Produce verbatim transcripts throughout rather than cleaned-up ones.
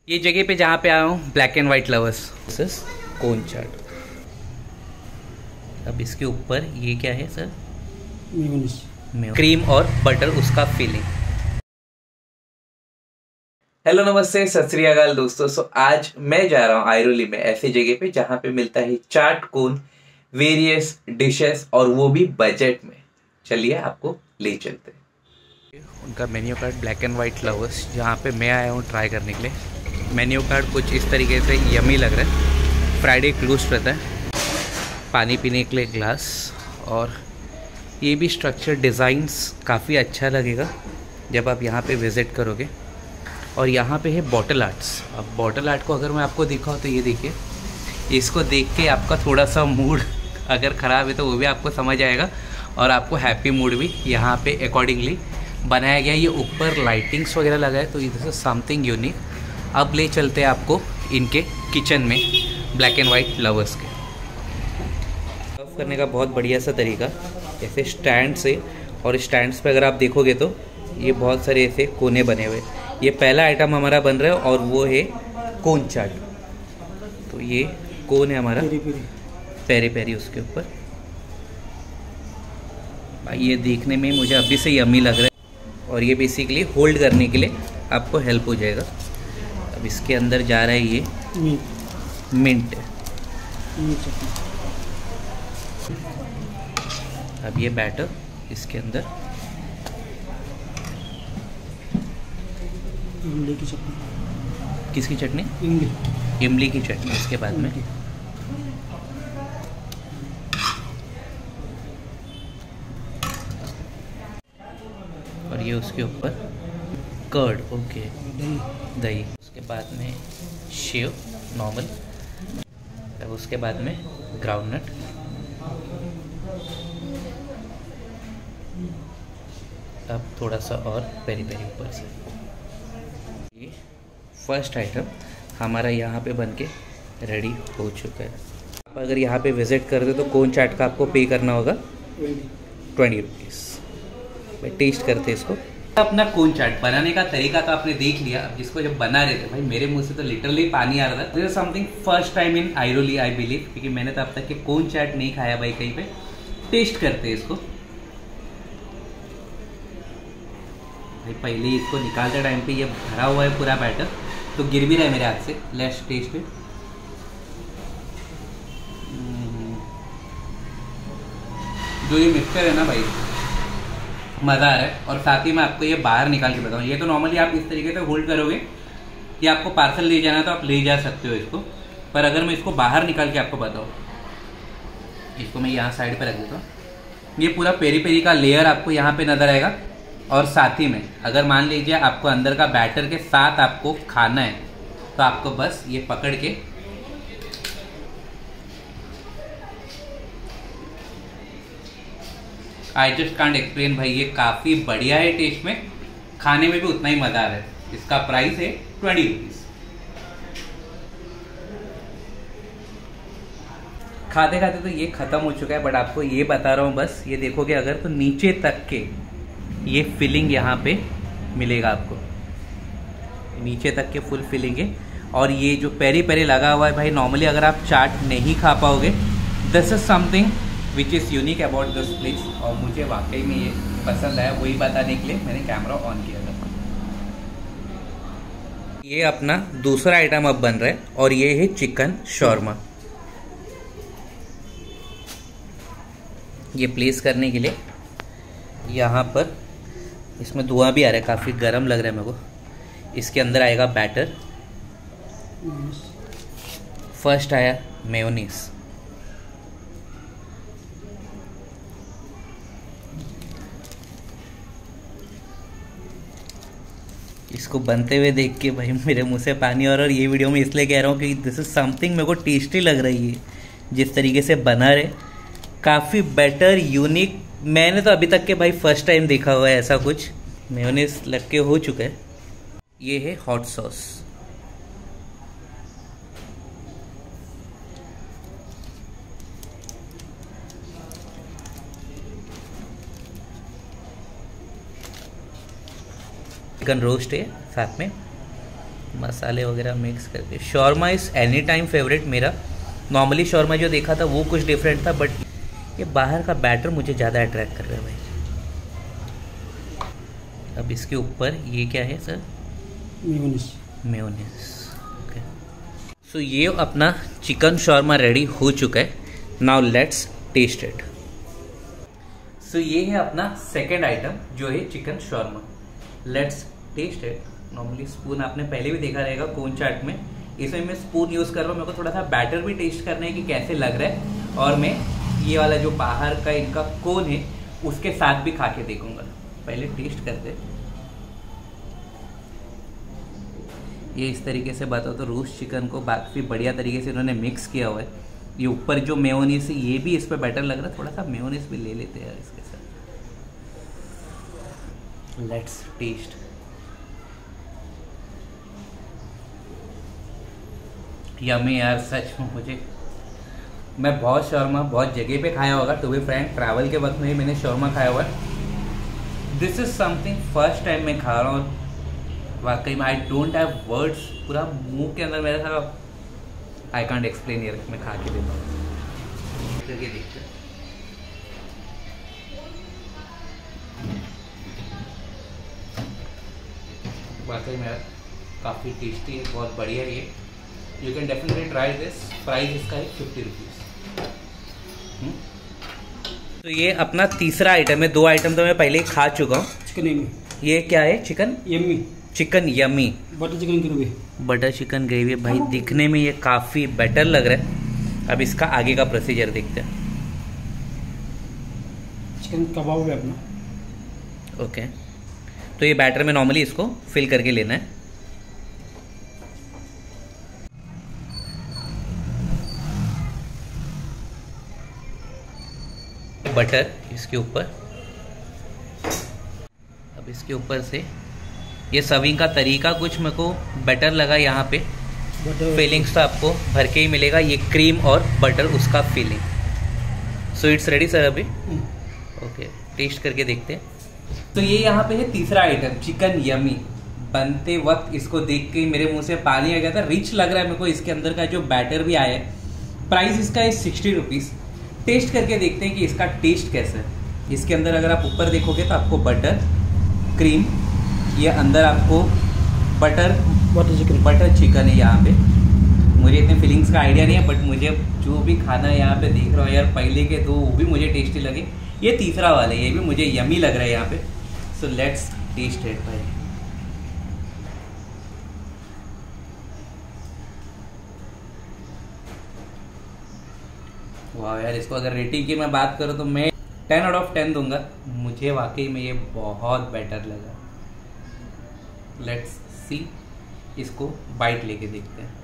ये जगह पे जहाँ पे आया हूँ black and white lovers cone chaat. अब इसके ऊपर ये क्या है सर? मेयोनीज, क्रीम और बटर, उसका फिलिंग। हेलो नमस्ते सत श्री अकाल दोस्तों। सो आज मैं जा रहा हूँ आइरोली में, ऐसी जगह पे जहाँ पे मिलता है चाट कोन, वेरियस डिशेस, और वो भी बजट में। चलिए आपको ले चलते हैं। उनका menu card black and white lovers, जहाँ पे मैं आया हूँ ट्राई करने के लिए। मेन्यू कार्ड कुछ इस तरीके से यमी लग रहा है। फ्राइडे क्लोज रहता है। पानी पीने के लिए ग्लास, और ये भी स्ट्रक्चर डिज़ाइंस काफ़ी अच्छा लगेगा जब आप यहाँ पे विज़िट करोगे। और यहाँ पे है बॉटल आर्ट्स। अब बॉटल आर्ट को अगर मैं आपको दिखाऊँ तो ये देखिए, इसको देख के आपका थोड़ा सा मूड अगर ख़राब है तो वो भी आपको समझ आएगा, और आपको हैप्पी मूड भी यहाँ पे अकॉर्डिंगली बनाया गया। ये ऊपर लाइटिंग्स वगैरह लगा है, तो दिस इज समथिंग यूनिक। अब ले चलते हैं आपको इनके किचन में, ब्लैक एंड वाइट लवर्स के। सर्व करने का बहुत बढ़िया सा तरीका, ऐसे स्टैंड से, और स्टैंड्स पे अगर आप देखोगे तो ये बहुत सारे ऐसे कोने बने हुए। ये पहला आइटम हमारा बन रहा है, और वो है कोन चाट। तो ये कोन है हमारा, पेरी पेरी उसके ऊपर। ये देखने में मुझे अभी से यम्मी लग रहा है, और ये बेसिकली होल्ड करने के लिए आपको हेल्प हो जाएगा। अब इसके अंदर जा रहा है ये मिंट। अब ये बैटर इसके अंदर, इमली की चटनी। किसकी चटनी? इमली इमली की चटनी। इसके बाद में और ये उसके ऊपर कर्ड, ओके, दही। उसके बाद में शेव नॉर्मल, अब उसके बाद में ग्राउंडनट, अब थोड़ा सा और पेरी पेरी ऊपर से। ये फर्स्ट आइटम हमारा यहाँ पे बनके रेडी हो चुका है। आप अगर यहाँ पे विज़िट कर रहे हो तो कोन चाट का आपको पे करना होगा ट्वेंटी रुपीज़। भाई टेस्ट करते इसको। अपना कोन चाट बनाने का तरीका तो आपने देख लिया। अब जिसको जब बना रहे थे, भाई मेरे मुंह से तो लिटरली पानी आ रहा था। This is something first time in Airoli I believe, क्योंकि मैंने तो अब तक के कोन चाट नहीं खाया भाई कहीं पे। टेस्ट करते हैं इसको। भाई पहले इसको निकालते टाइम पे ये भरा हुआ है पूरा बैटर, तो गिर भी रहा है मेरे हाथ से। Let's test it. जो ये मिक्सचर है ना भाई, मज़ा आ रहा है। और साथ ही मैं आपको ये बाहर निकाल के बताऊँ, ये तो नॉर्मली आप इस तरीके से होल्ड करोगे, ये आपको पार्सल ले जाना तो आप ले जा सकते हो इसको। पर अगर मैं इसको बाहर निकाल के आपको बताऊँ, इसको मैं यहाँ साइड पे रख देता हूँ। ये पूरा पेरी पेरी का लेयर आपको यहाँ पे नजर आएगा। और साथ ही में अगर मान लीजिए आपको अंदर का बैटर के साथ आपको खाना है, तो आपको बस ये पकड़ के आई जस्ट कांट एक्सप्लेन भाई, ये काफ़ी बढ़िया है टेस्ट में, खाने में भी उतना ही मज़ा आ रहा है। इसका प्राइस है ट्वेंटी रुपीज़। खाते खाते तो ये ख़त्म हो चुका है, बट आपको ये बता रहा हूँ बस, ये देखोगे अगर तो नीचे तक के ये फिलिंग यहाँ पे मिलेगा आपको, नीचे तक के फुल फिलिंग है। और ये जो पेरी पेरी लगा हुआ है भाई, नॉर्मली अगर आप चाट नहीं खा पाओगे, this is something which is unique about this place. और मुझे वाकई में ये पसंद आया, वही बताने के लिए मैंने कैमरा ऑन किया था। ये अपना दूसरा आइटम अब बन रहा है, और ये है चिकन शॉर्मा। ये प्लेस करने के लिए यहाँ पर, इसमें धुआं भी आ रहा है, काफ़ी गर्म लग रहा है मेरे को। इसके अंदर आएगा बैटर। फर्स्ट आया मेयोनीज, इसको बनते हुए देख के भाई मेरे मुंह से पानी आ रहा है। और ये वीडियो में इसलिए कह रहा हूँ कि दिस इज समथिंग मेरे को टेस्टी लग रही है, जिस तरीके से बना रहे, काफ़ी बेटर, यूनिक। मैंने तो अभी तक के भाई फर्स्ट टाइम देखा हुआ है ऐसा कुछ। मेयोनीज लग के हो चुका है। ये है हॉट सॉस। चिकन रोस्ट है साथ में, मसाले वगैरह मिक्स करके। Shawarma is any time favourite मेरा। नॉर्मली शॉर्मा जो देखा था वो कुछ डिफरेंट था, बट ये बाहर का बैटर मुझे ज़्यादा अट्रैक्ट कर रहा है भाई। अब इसके ऊपर ये क्या है sir? Mayonnaise. Mayonnaise, okay. So ये अपना चिकन शॉर्मा रेडी हो चुका है। Now let's test it. So ये है अपना सेकेंड आइटम जो है chicken shawarma. Let's test it. Normally spoon आपने पहले भी देखा रहेगा कोन चाट में, इसमें मैं स्पून यूज़ कर रहा हूँ। मेरे को थोड़ा सा बैटर भी टेस्ट करना है कि कैसे लग रहा है, और मैं ये वाला जो बाहर का इनका कोन है उसके साथ भी खा के देखूंगा। पहले टेस्ट करते। ये इस तरीके से बताओ तो रोस्ट चिकन को काफ़ी बढ़िया तरीके से इन्होंने मिक्स किया हुआ है। ये ऊपर जो मेयोनीज है ये भी इस पर बैटर लग रहा है। थोड़ा सा मेयोनीज भी ले लेते हैं यार इसके साथ। Let's test. यम्मी यार, सच में मुझे, मैं बहुत शॉर्मा बहुत जगह पे खाया होगा, टू बी फ्रैंक ट्रैवल के वक्त में ही मैंने शॉर्मा खाया हुआ है। This is something first time मैं खा रहा हूँ वाकई में। आई डोंट हैव वर्ड्स, पूरा मुंह के अंदर मेरा था, आई कांट एक्सप्लेन यार। मैं खा के देता हूँ, करके देखते हैं। वाकई में काफ़ी टेस्टी है, बहुत बढ़िया है ये। You can definitely try this. Price इसका है फिफ्टी रुपीज़। तो ये अपना तीसरा आइटम है। दो आइटम तो मैं पहले ही खा चुका हूँ। Chicken yummy. ये क्या है? Chicken yummy. Chicken yummy butter chicken gravy. Butter chicken gravy. भाई दिखने में ये काफ़ी बेटर लग रहा है। अब इसका आगे का प्रोसीजर देखते हैं। चिकन कबाब है अपना। ओके, तो ये बैटर में नॉर्मली इसको फिल करके लेना है। बटर इसके ऊपर। अब इसके ऊपर से ये सर्विंग का तरीका कुछ मेरे को बेटर लगा। यहाँ पे फीलिंग्स तो आपको भर के ही मिलेगा। ये क्रीम और बटर उसका filling. So it's ready sir अभी। ओके, टेस्ट करके देखते हैं। तो ये यहाँ पे है तीसरा आइटम, चिकन यम्मी। बनते वक्त इसको देख के मेरे मुंह से पानी आ गया था। रिच लग रहा है मेरे को। इसके अंदर का जो बैटर भी आया है। प्राइस इसका है सिक्सटी रुपीज़। टेस्ट करके देखते हैं कि इसका टेस्ट कैसा है। इसके अंदर अगर आप ऊपर देखोगे तो आपको बटर क्रीम, ये अंदर आपको butter butter chicken butter chicken है यहाँ पे। मुझे इतने फीलिंग्स का आइडिया नहीं है, बट मुझे जो भी खाना है यहाँ पे देख रहा हूँ यार, पहले के दो वो भी मुझे टेस्टी लगे। ये तीसरा वाला है, ये भी मुझे यमी लग रहा है यहाँ पे। सो लेट्स टेस्ट इट भाई। वाह यार, इसको अगर रेटिंग की मैं बात करूँ तो मैं टेन आउट ऑफ टेन दूंगा। मुझे वाकई में ये बहुत बेटर लगा। लेट्स सी, इसको बाइट लेके देखते हैं।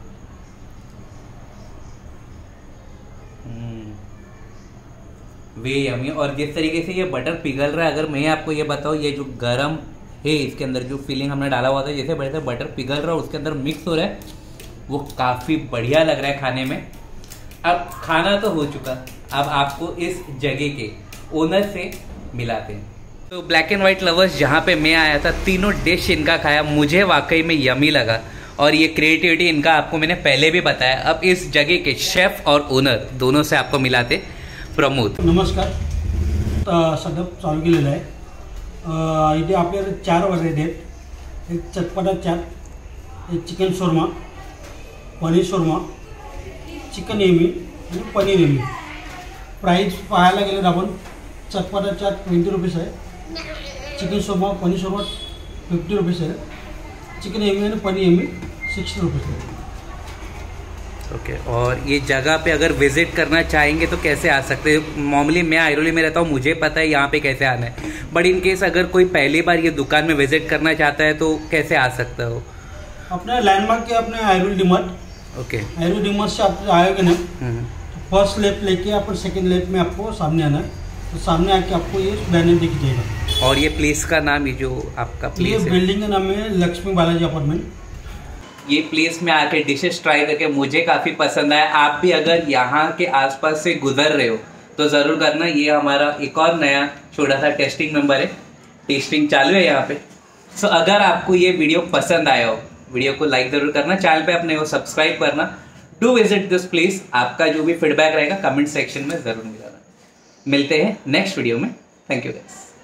वे यमी। और जिस तरीके से ये बटर पिघल रहा है, अगर मैं आपको ये बताऊँ, ये जो गरम है इसके अंदर जो फीलिंग हमने डाला हुआ था, जैसे बड़े से बटर पिघल रहा है उसके अंदर मिक्स हो रहा है, वो काफ़ी बढ़िया लग रहा है खाने में। अब खाना तो हो चुका, अब आपको इस जगह के ओनर से मिलाते हैं। तो ब्लैक एंड वाइट लवर्स, जहाँ पे मैं आया था, तीनों डिश इनका खाया, मुझे वाकई में यमी लगा। और ये क्रिएटिविटी इनका आपको मैंने पहले भी बताया। अब इस जगह के शेफ और ओनर दोनों से आपको मिलाते। प्रमोद, नमस्कार. सगळं चालू केलेलं आहे. इथे आपल्याकडे चार व्हरायटी आहेत. एक चटपटा चाट, एक chicken shawarma, paneer shawarma, chicken yummy आणि पनीर यमी. प्राईस पाहायला गेलं तर आपण चटपटा चाट ट्वेंटी रुपीज़ आहे, chicken shawarma paneer shawarma fifty rupees है, चिकन यमी आणि पनीर यमी सिक्सटी रुपीज़ है. ओके okay, और ये जगह पे अगर विजिट करना चाहेंगे तो कैसे आ सकते हैं? नॉर्मली मैं आयरोली में रहता हूँ, मुझे पता है यहाँ पे कैसे आना है, बट इन केस अगर कोई पहली बार ये दुकान में विजिट करना चाहता है तो कैसे आ सकता हो? अपने लैंडमार्क के अपने Airoli DMart. Okay, Airoli DMart से आप आएंगे ना, फर्स्ट लेफ्ट लेके अपन सेकंड लेफ्ट में आपको सामने आना है, तो सामने आके आपको ये बैनर दिख जाएगा. और ये प्लेस का नाम, ये जो आपका प्लेस ये बिल्डिंग का नाम है लक्ष्मी बालाजी अपार्टमेंट. ये प्लेस में आके डिशेस ट्राई करके मुझे काफ़ी पसंद आया. आप भी अगर यहाँ के आसपास से गुजर रहे हो तो ज़रूर करना. ये हमारा एक और नया छोटा सा टेस्टिंग मेंबर है, टेस्टिंग चालू है यहाँ पे. सो so, अगर आपको ये वीडियो पसंद आया हो, वीडियो को लाइक जरूर करना, चैनल पे अपने को सब्सक्राइब करना। Do visit this place. आपका जो भी फीडबैक रहेगा कमेंट सेक्शन में ज़रूर मिलाना। मिलते हैं नेक्स्ट वीडियो में। Thank you guys.